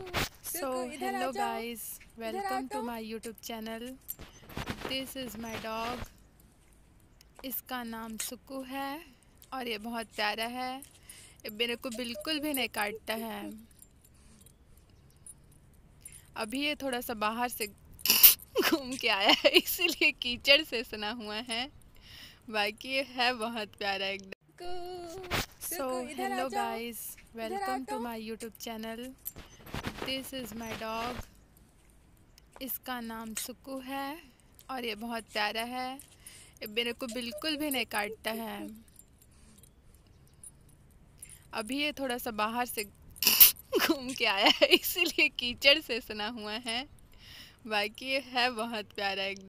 Hello guys, welcome to my YouTube channel. This is my dog. इसका नाम सुक्कू है और ये बहुत प्यारा है। ये मेरे को बिल्कुल भी नहीं काटता है। अभी ये थोड़ा सा बाहर से घूम के आया है, इसीलिए कीचड़ से सना हुआ है। बाकी ये है बहुत प्यारा एकदम। Hello guys, welcome to my YouTube channel. This is my dog. इसका नाम सुक्कू है और ये बहुत प्यारा है। ये मेरे को बिल्कुल भी नहीं काटता है। अभी ये थोड़ा सा बाहर से घूम के आया है, इसीलिए कीचड़ से सना हुआ है। बाकी ये है बहुत प्यारा एकदम।